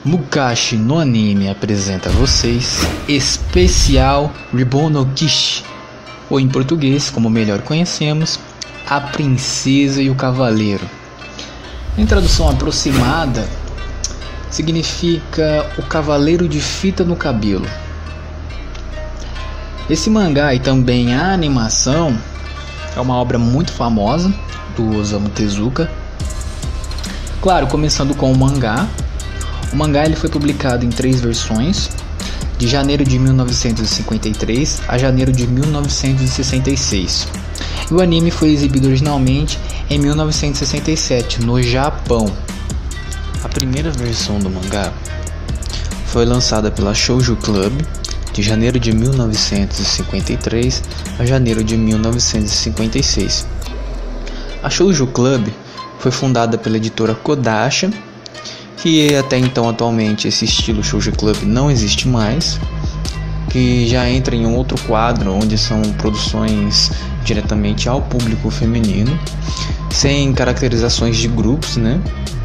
Mukashi no Anime apresenta a vocês Especial Ribbon no Kishi, ou em português, como melhor conhecemos, A Princesa e o Cavaleiro. Em tradução aproximada, significa o Cavaleiro de Fita no Cabelo. Esse mangá e também a animação é uma obra muito famosa do Osamu Tezuka. Claro, começando com o mangá. O mangá ele foi publicado em 3 versões, de janeiro de 1953 a janeiro de 1966. E o anime foi exibido originalmente em 1967, no Japão. A primeira versão do mangá foi lançada pela Shoujo Club, de janeiro de 1953 a janeiro de 1956. A Shoujo Club foi fundada pela editora Kodansha, que até então atualmente esse estilo Shoujo Club não existe mais, que já entra em um outro quadro onde são produções diretamente ao público feminino, sem caracterizações de grupos, né?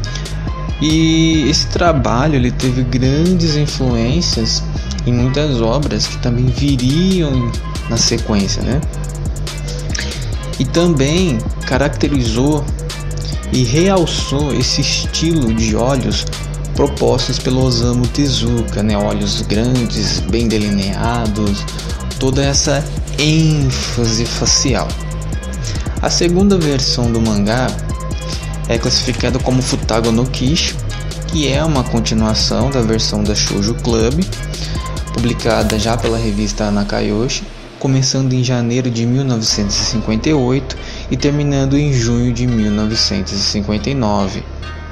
E esse trabalho ele teve grandes influências em muitas obras que também viriam na sequência, né? E também caracterizou e realçou esse estilo de olhos propostos pelo Osamu Tezuka, né? Olhos grandes, bem delineados, toda essa ênfase facial. A segunda versão do mangá é classificada como Futago no Kishi, que é uma continuação da versão da Shoujo Club, publicada já pela revista Nakayoshi, começando em janeiro de 1958 e terminando em junho de 1959.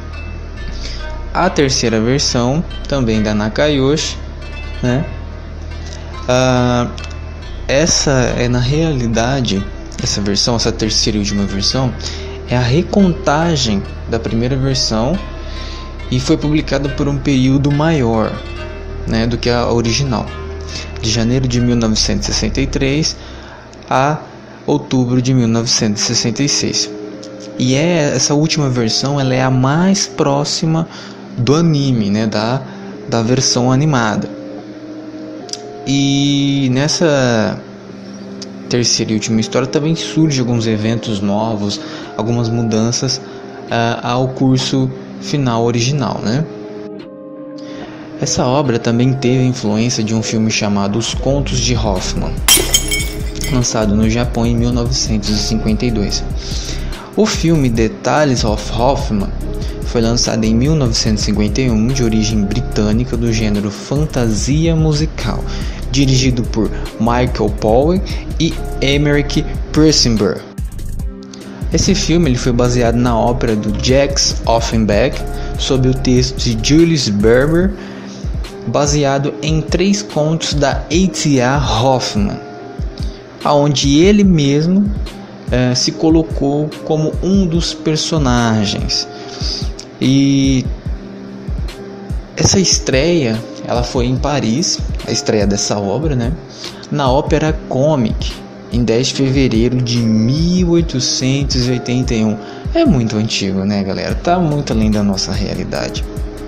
A terceira versão, também da Nakayoshi, né? Essa é na realidade, essa terceira e última versão, é a recontagem da primeira versão e foi publicada por um período maior, né, do que a original, de janeiro de 1963 a outubro de 1966. E essa última versão ela é a mais próxima do anime, né, da versão animada. E nessa terceira e última história também surgem alguns eventos novos, algumas mudanças ao curso final original, né? Essa obra também teve a influência de um filme chamado Os Contos de Hoffmann, lançado no Japão em 1952. O filme The Tales of Hoffmann foi lançado em 1951, de origem britânica, do gênero fantasia musical, dirigido por Michael Powell e Emeric Persenberg. Esse filme ele foi baseado na ópera do Jacques Offenbach, sob o texto de Julius Berber, baseado em 3 contos da A.T.A. Hoffmann, onde ele mesmo se colocou como um dos personagens. E essa estreia ela foi em Paris, a estreia dessa obra, né, na Ópera Comique, em 10 de fevereiro de 1881. É muito antigo, né, galera? Tá muito além da nossa realidade.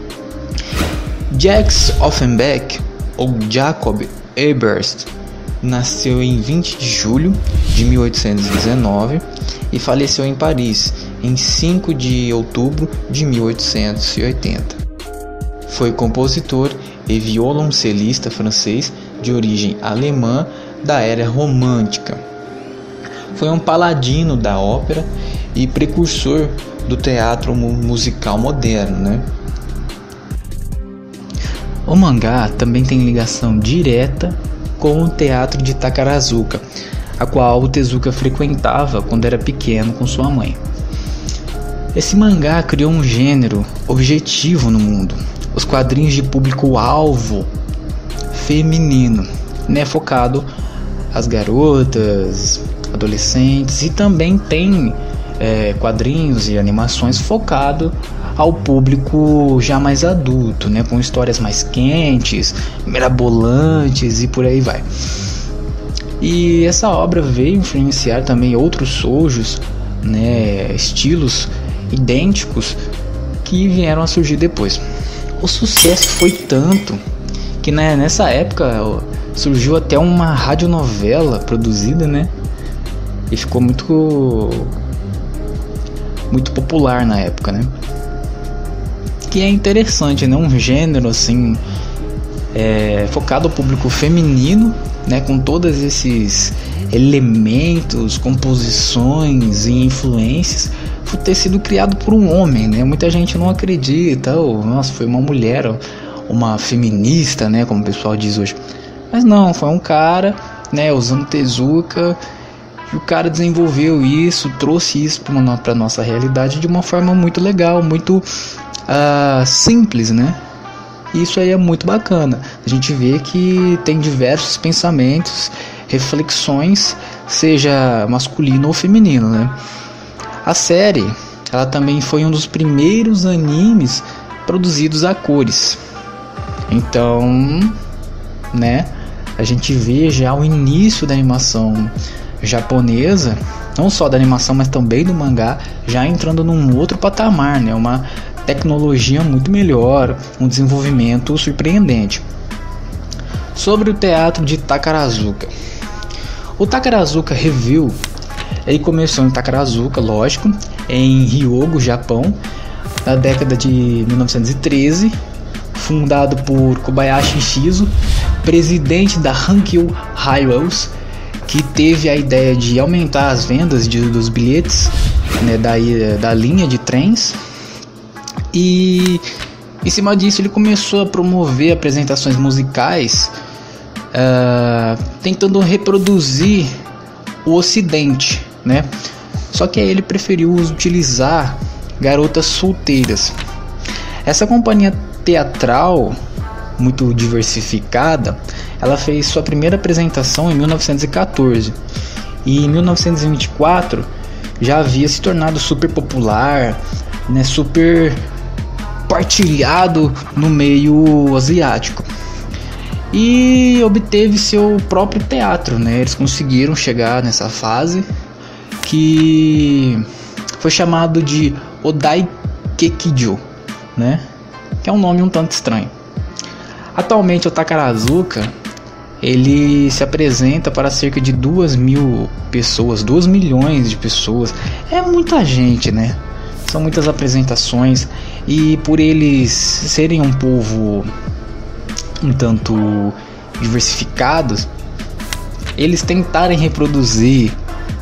Jacques Offenbach, ou Jacob Eberst, nasceu em 20 de julho de 1819 e faleceu em Paris em 5 de outubro de 1880. Foi compositor e violoncelista francês de origem alemã da era romântica. Foi um paladino da ópera e precursor do teatro musical moderno, né? O mangá também tem ligação direta com o teatro de Takarazuka, a qual o Tezuka frequentava quando era pequeno com sua mãe. Esse mangá criou um gênero objetivo no mundo, os quadrinhos de público-alvo feminino, né, focado às garotas, adolescentes, e também tem quadrinhos e animações focado ao público já mais adulto, né, com histórias mais quentes, mirabolantes e por aí vai. E essa obra veio influenciar também outros shoujos, né, estilos idênticos que vieram a surgir depois. o sucesso foi tanto que, né, nessa época surgiu até uma radionovela produzida, né? E ficou muito popular na época, né? Que é interessante, né? Um gênero assim focado ao público feminino, né? Com todos esses elementos, composições e influências, por ter sido criado por um homem, né? Muita gente não acredita, nossa, foi uma mulher, uma feminista, né? Como o pessoal diz hoje. Mas não, foi um cara, né? Osamu Tezuka. E o cara desenvolveu isso, trouxe isso para nossa realidade de uma forma muito legal, muito simples, né? Isso aí é muito bacana. A gente vê que tem diversos pensamentos, reflexões, seja masculino ou feminino, né? A série, ela também foi um dos primeiros animes produzidos a cores. Então, né? A gente vê já o início da animação japonesa, não só da animação, mas também do mangá, já entrando num outro patamar, né? Uma tecnologia muito melhor, um desenvolvimento surpreendente. Sobre o teatro de Takarazuka. O Takarazuka Review, ele começou em Takarazuka, lógico, em Hyogo, Japão, na década de 1913, fundado por Kobayashi Shizo, presidente da Hankyu Railways, que teve a ideia de aumentar as vendas dos bilhetes, né, da linha de trens. E em cima disso ele começou a promover apresentações musicais, tentando reproduzir o Ocidente, né? Só que aí ele preferiu utilizar garotas solteiras. Essa companhia teatral muito diversificada, ela fez sua primeira apresentação em 1914 e em 1924 já havia se tornado super popular, né, super partilhado no meio asiático, e obteve seu próprio teatro, né? Eles conseguiram chegar nessa fase que foi chamado de Odai-Kekijo, né? Que é um nome um tanto estranho. Atualmente o Takarazuka, ele se apresenta para cerca de 2.000 pessoas, 2 milhões de pessoas. É muita gente, né? São muitas apresentações, e por eles serem um povo um tanto diversificados, eles tentarem reproduzir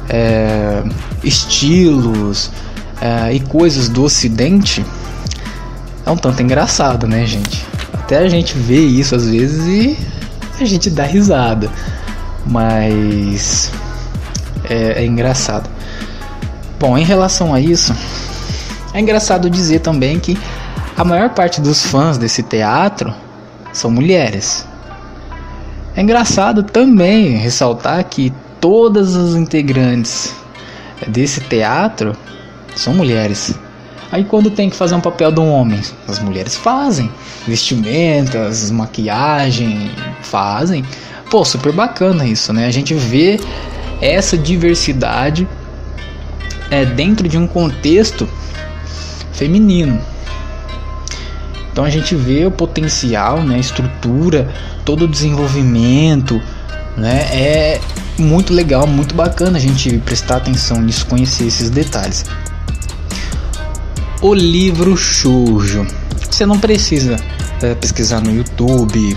estilos e coisas do Ocidente é um tanto engraçado, né, gente? Até a gente vê isso às vezes e a gente dá risada, mas é engraçado. Bom, em relação a isso, é engraçado dizer também que a maior parte dos fãs desse teatro são mulheres. É engraçado também ressaltar que todas as integrantes desse teatro são mulheres. Aí quando tem que fazer um papel de um homem, as mulheres fazem vestimentas, maquiagem, fazem. Pô, super bacana isso, né? A gente vê essa diversidade dentro de um contexto feminino. Então a gente vê o potencial, né, a estrutura, todo o desenvolvimento, né? É muito legal, muito bacana a gente prestar atenção nisso, conhecer esses detalhes. O livro shoujo, você não precisa pesquisar no YouTube,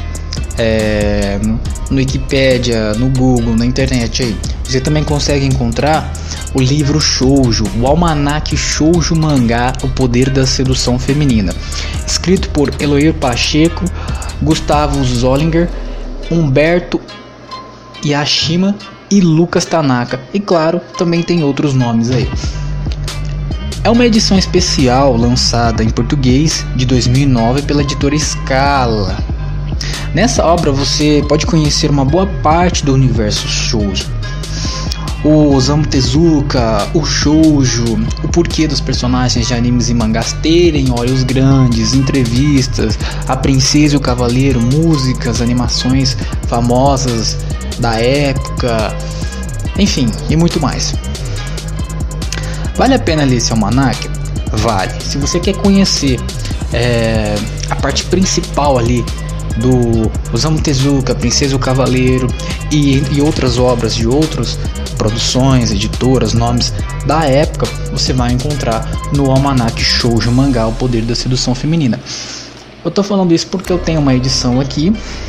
no Wikipedia, no Google, na internet aí. Você também consegue encontrar o livro shoujo, o almanaque shoujo mangá, o poder da sedução feminina, escrito por Eloir Pacheco, Gustavo Zollinger, Humberto Yashima e Lucas Tanaka, e claro, também tem outros nomes aí. É uma edição especial lançada em português de 2009 pela editora Scala. Nessa obra você pode conhecer uma boa parte do universo shoujo, o Osamu Tezuka, o shoujo, o porquê dos personagens de animes e mangás terem olhos grandes, entrevistas, a princesa e o cavaleiro, músicas, animações famosas da época, enfim, e muito mais. Vale a pena ler esse almanaque? Vale. Se você quer conhecer a parte principal ali do Osamu Tezuka, Princesa e o Cavaleiro e outras obras de outras produções, editoras, nomes da época, você vai encontrar no Almanac Shoujo Mangá, O Poder da Sedução Feminina. Eu tô falando isso porque eu tenho uma edição aqui,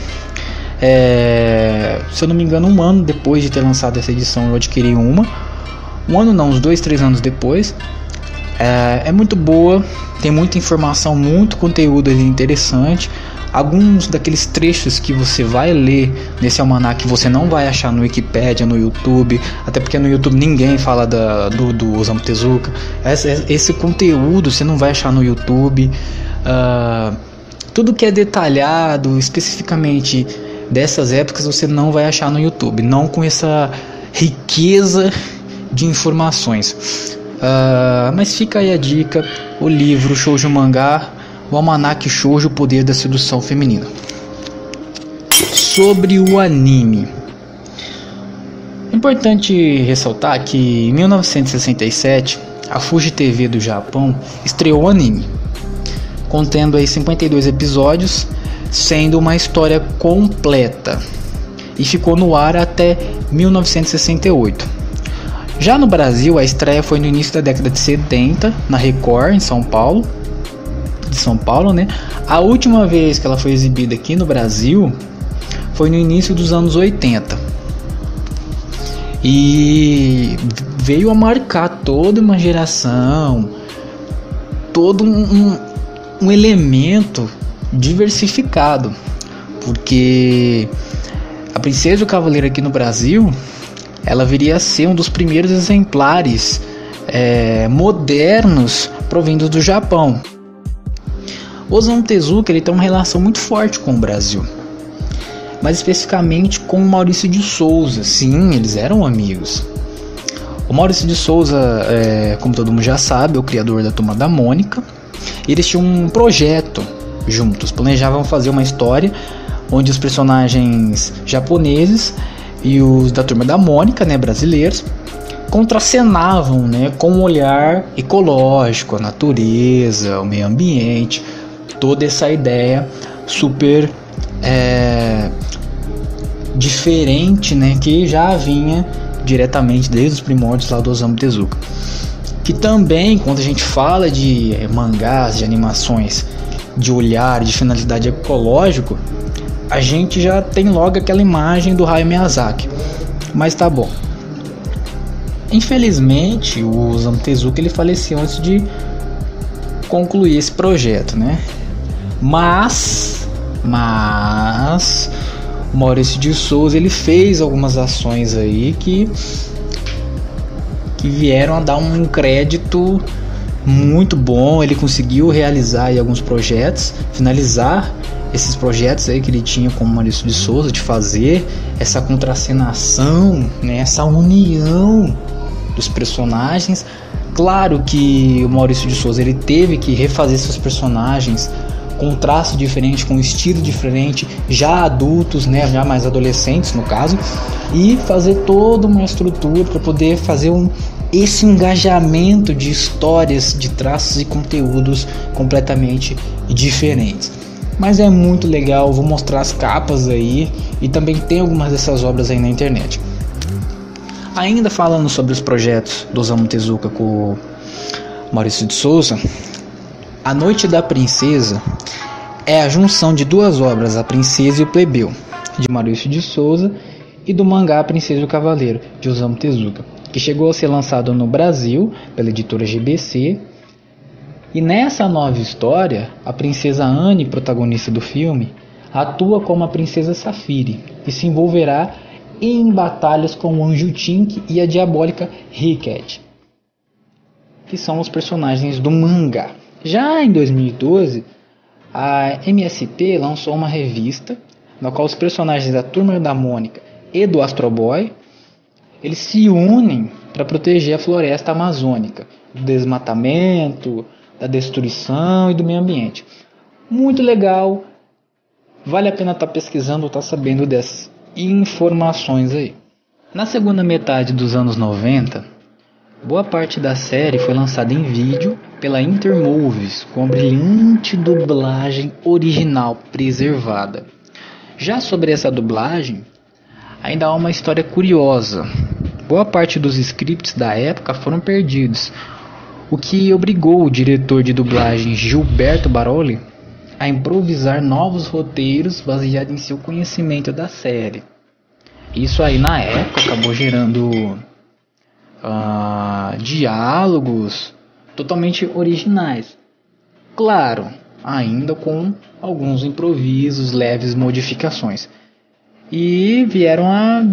se eu não me engano, um ano depois de ter lançado essa edição eu adquiri uma. Um ano não, uns 2-3 anos depois. É muito boa, tem muita informação, muito conteúdo ali interessante. Alguns daqueles trechos que você vai ler nesse almanac você não vai achar no Wikipedia, no YouTube, até porque no YouTube ninguém fala do Osamu Tezuka. Esse conteúdo você não vai achar no YouTube. Tudo que é detalhado especificamente dessas épocas você não vai achar no YouTube, não com essa riqueza de informações. Mas fica aí a dica: o livro Shoujo Mangá, o Almanac Shoujo, O Poder da Sedução Feminina. Sobre o anime, é importante ressaltar que em 1967 a Fuji TV do Japão estreou o anime, contendo aí 52 episódios, sendo uma história completa, e ficou no ar até 1968. Já no Brasil, a estreia foi no início da década de 70, na Record, em São Paulo, né? A última vez que ela foi exibida aqui no Brasil foi no início dos anos 80. E veio a marcar toda uma geração, todo um elemento diversificado, porque a Princesa e o Cavaleiro aqui no Brasil, ela viria a ser um dos primeiros exemplares modernos provindos do Japão. O Osamu Tezuka ele tem uma relação muito forte com o Brasil, mais especificamente com o Maurício de Souza. Sim, eles eram amigos. O Maurício de Souza, como todo mundo já sabe, é o criador da Turma da Mônica. Eles tinham um projeto juntos, planejavam fazer uma história onde os personagens japoneses e os da Turma da Mônica, né, brasileiros, contracenavam, né, com um olhar ecológico, a natureza, o meio ambiente, toda essa ideia super diferente, né, que já vinha diretamente desde os primórdios lá do Osamu Tezuka. Que também, quando a gente fala de mangás, de animações de olhar, de finalidade ecológico, a gente já tem logo aquela imagem do Hayao Miyazaki. Mas tá bom. Infelizmente, o Osamu Tezuka ele faleceu antes de concluir esse projeto, né? Mas o Maurício de Souza ele fez algumas ações aí que vieram a dar um crédito muito bom. Ele conseguiu realizar aí alguns projetos, finalizar esses projetos aí que ele tinha com o Maurício de Souza, de fazer essa contracenação, né, essa união dos personagens. Claro que o Maurício de Souza ele teve que refazer seus personagens com um traço diferente, com um estilo diferente, já adultos, né, já mais adolescentes no caso, e fazer toda uma estrutura para poder fazer esse engajamento de histórias, de traços e conteúdos completamente diferentes. Mas é muito legal, vou mostrar as capas aí, e também tem algumas dessas obras aí na internet. Ainda falando sobre os projetos do Osamu Tezuka com o Maurício de Souza, A Noite da Princesa é a junção de duas obras, A Princesa e o Plebeu, de Maurício de Souza, e do mangá A Princesa e o Cavaleiro, de Osamu Tezuka, que chegou a ser lançado no Brasil pela editora GBC. E nessa nova história, a princesa Anne, protagonista do filme, atua como a princesa Safire e se envolverá em batalhas com o anjo Tink e a diabólica Riquet, que são os personagens do mangá. Já em 2012, a MSP lançou uma revista na qual os personagens da Turma da Mônica e do Astro Boy eles se unem para proteger a floresta amazônica do desmatamento, da destruição e do meio ambiente. Muito legal, vale a pena estar pesquisando ou estar sabendo dessas informações aí. Na segunda metade dos anos 90, Boa parte da série foi lançada em vídeo pela Intermovies, com a brilhante dublagem original preservada. Já sobre essa dublagem, ainda há uma história curiosa. Boa parte dos scripts da época foram perdidos, o que obrigou o diretor de dublagem Gilberto Baroli a improvisar novos roteiros baseados em seu conhecimento da série. Isso aí na época acabou gerando diálogos totalmente originais. Claro, ainda com alguns improvisos, leves modificações. E vieram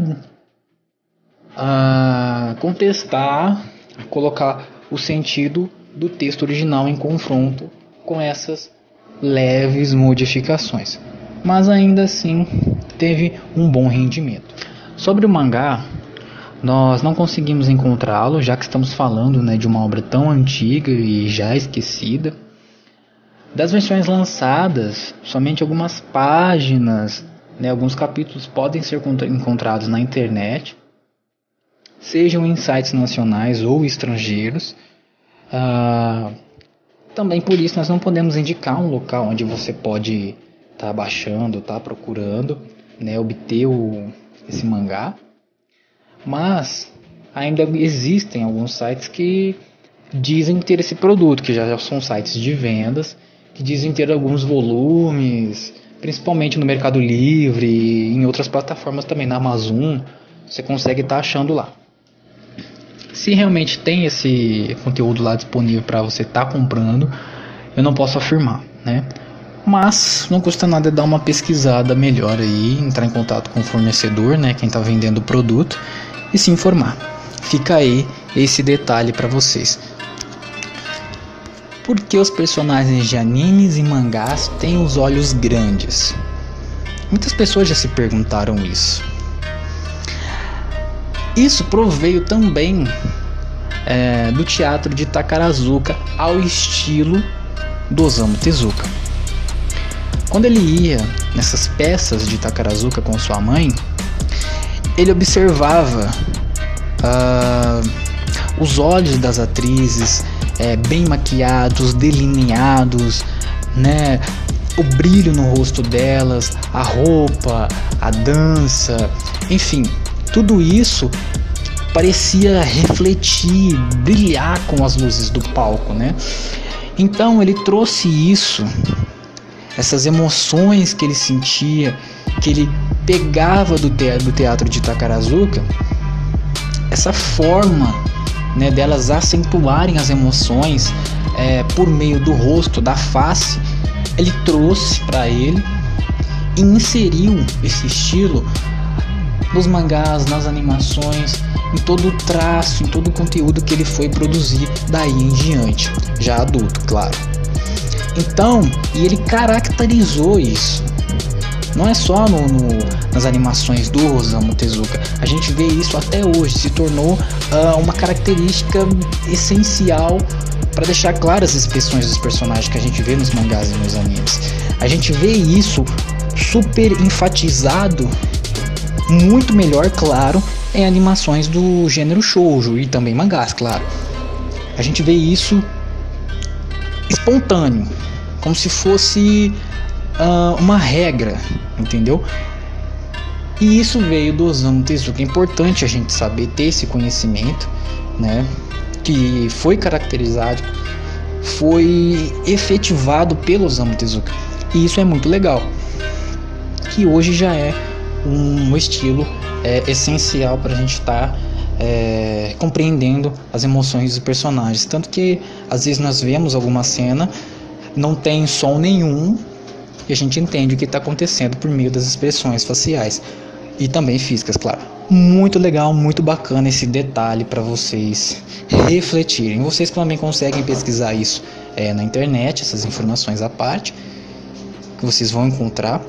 a contestar, a colocar o sentido do texto original em confronto com essas leves modificações. Mas ainda assim teve um bom rendimento. Sobre o mangá, nós não conseguimos encontrá-lo, já que estamos falando, de uma obra tão antiga e já esquecida. Das versões lançadas, somente algumas páginas, alguns capítulos podem ser encontrados na internet, sejam em sites nacionais ou estrangeiros. Também por isso nós não podemos indicar um local onde você pode estar baixando, estar procurando, obter esse mangá. Mas ainda existem alguns sites que dizem ter esse produto, que já são sites de vendas, que dizem ter alguns volumes, principalmente no Mercado Livre e em outras plataformas também, na Amazon, você consegue estar achando lá. Se realmente tem esse conteúdo lá disponível para você estar comprando, eu não posso afirmar, Mas não custa nada dar uma pesquisada melhor aí, entrar em contato com o fornecedor, quem está vendendo o produto, e se informar. Fica aí esse detalhe para vocês. Por que os personagens de animes e mangás têm os olhos grandes? Muitas pessoas já se perguntaram isso. Isso proveio também do teatro de Takarazuka ao estilo do Osamu Tezuka. Quando ele ia nessas peças de Takarazuka com sua mãe, ele observava os olhos das atrizes bem maquiados, delineados, o brilho no rosto delas, a roupa, a dança, enfim, tudo isso parecia refletir, brilhar com as luzes do palco, Então ele trouxe isso, essas emoções que ele sentia, que ele pegava do teatro de Takarazuka, essa forma delas acentuarem as emoções por meio do rosto, da face, ele trouxe para ele e inseriu esse estilo nos mangás, nas animações, em todo o traço, em todo o conteúdo que ele foi produzir daí em diante, já adulto, claro. Então, e ele caracterizou isso. Não é só nas animações do Osamu Tezuka, a gente vê isso até hoje, se tornou uma característica essencial para deixar claras as expressões dos personagens que a gente vê nos mangás e nos animes. A gente vê isso super enfatizado, muito melhor, claro, em animações do gênero shoujo e também mangás, claro. A gente vê isso espontâneo, como se fosse uma regra, entendeu? E isso veio do Osamu Tezuka. É importante a gente saber ter esse conhecimento, que foi caracterizado, foi efetivado pelo Osamu Tezuka. E isso é muito legal, que hoje já é um estilo essencial para a gente estar compreendendo as emoções dos personagens. Tanto que às vezes nós vemos alguma cena, não tem som nenhum, e a gente entende o que está acontecendo por meio das expressões faciais e também físicas, claro. Muito legal, muito bacana esse detalhe para vocês refletirem. Vocês também conseguem pesquisar isso na internet, essas informações à parte, que vocês vão encontrar.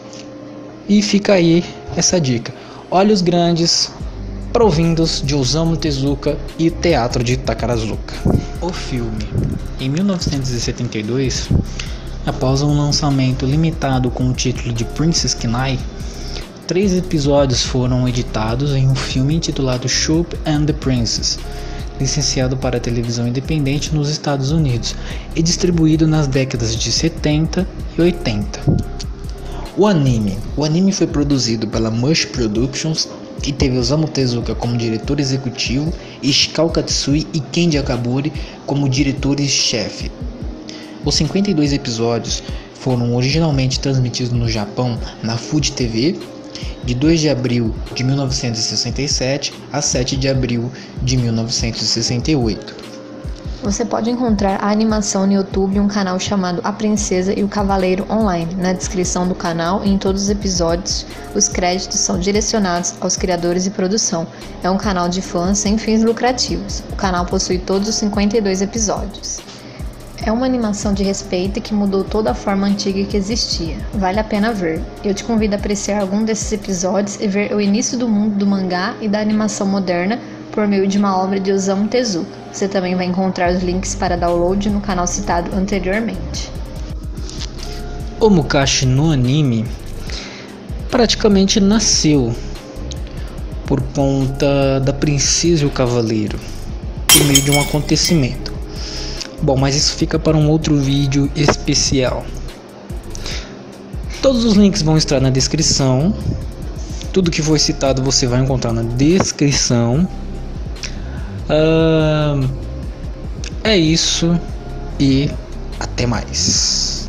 E fica aí essa dica: olhos grandes, provindos de Osamu Tezuka e teatro de Takarazuka. O filme, em 1972, após um lançamento limitado com o título de Princess Kenai, 3 episódios foram editados em um filme intitulado Chop and the Princess, licenciado para televisão independente nos Estados Unidos e distribuído nas décadas de 70 e 80. O anime foi produzido pela Mush Productions e teve Osamu Tezuka como diretor executivo e Ishikawa Katsui e Kenji Akabori como diretores-chefe. Os 52 episódios foram originalmente transmitidos no Japão na Fuji TV de 2 de abril de 1967 a 7 de abril de 1968. Você pode encontrar a animação no YouTube em um canal chamado A Princesa e o Cavaleiro Online. Na descrição do canal e em todos os episódios, os créditos são direcionados aos criadores e produção. É um canal de fãs sem fins lucrativos. O canal possui todos os 52 episódios. É uma animação de respeito que mudou toda a forma antiga que existia. Vale a pena ver. Eu te convido a apreciar algum desses episódios e ver o início do mundo do mangá e da animação moderna por meio de uma obra de Osamu Tezuka. Você também vai encontrar os links para download no canal citado anteriormente. O Mukashi no anime praticamente nasceu por conta da princesa e o cavaleiro, por meio de um acontecimento. Bom, mas isso fica para um outro vídeo especial. Todos os links vão estar na descrição. Tudo que foi citado você vai encontrar na descrição. É isso e até mais.